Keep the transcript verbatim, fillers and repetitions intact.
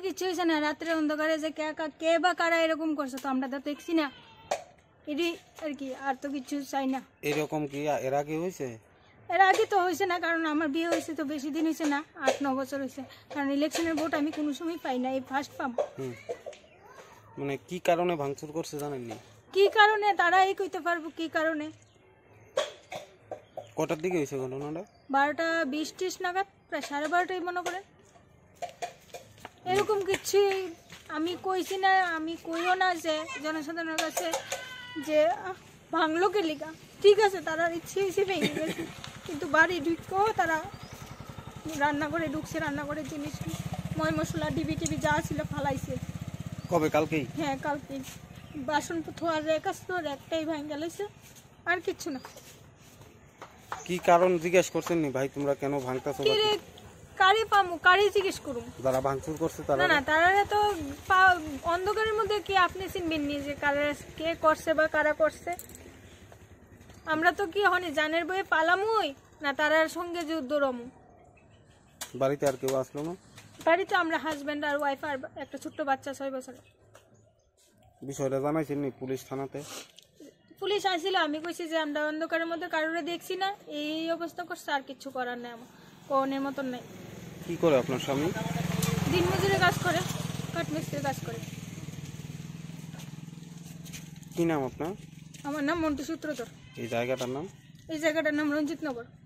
কিছু হয়েছে না, রাত্রে অন্ধকারে যে কে কে বা কারা এরকম করছে তো আমরা তো দেখছি না, এটি আর কি, আর তো কিছু চাই না। এরকম কি এর আগে হয়েছে? এর আগে তো হয়েছে না, কারণ আমার বিয়ে হয়েছে তো বেশি দিন হয়েছে না, আট ন বছর হয়েছে। কারণ ইলেকশনের ভোট আমি কোনো সময় পাই না, এই ফার্স্ট পাবো। মানে কি কারণে ভাঙচুর করছে জানেননি? কি কারণে তারাই কইতে পারবো কি কারণে। কটার দিকে হয়েছে ঘটনাটা? বারোটা বিশ ত্রিশ নাগাদ, প্রায় সাড়ে বারোটাই মনে করেন। এরকম কিছু আমি কইছি না, আমি কইও না যে জনসাধারণের কাছে যে ভাঙলো কে লিগা। ঠিক আছে, তারা ইচ্ছে হিসেবে গেছে, কিন্তু বাড়ি ঢুকেও তারা রান্না করে ঢুকছে, রান্না করে জিনিস ময় মশলা ডিবি টিবি যা ছিল ফালাইছে। কবে? কালকেই? হ্যাঁ কালকে। বাসন ধোয়ার রেক আসতো, একটাই ভাঙ গেছে, আর কিচ্ছু না। কি কারণ জিজ্ঞেস করছেন নি ভাই তোমরা কেন ভাঙতাছো? কি রে কারি পামু, কারি জিজ্ঞেস করুন। যারা ভাঙচুর করছে তারা? না না, তারা তো অন্ধকারের মধ্যে কি আপনি চিনবেন নি যে কারা কে করছে বা কারা করছে? আমরা তো কি হনি জানের বইয়ে পালামুই না তারার সঙ্গে যুদ্ধ রমু। বাড়িতে আর কেউ আসলো না? বাড়িতে আমরা হাজবেন্ড আর ওয়াইফ আর একটা ছোট্ট বাচ্চা ছয় বছর। বিষয়টা জানাইছেন নি পুলিশ থানাতে? পুলিশ আসছিল, আমি কইছি যে আমরা অন্ধকারের মধ্যে কারোরে দেখছি না, এই অবস্থা করছে, আর কিছু করার নেই, আমার কোনের মতন নেই। কি করে আপনার স্বামী? দিন মজুরি কাজ করে, কাঠমিস্ত্রির কাজ করে। কি নাম আপনার? আমার নাম মন্টু সূত্রধর। এই জায়গাটার নাম? এই জায়গাটার নাম রঞ্জিত নগর।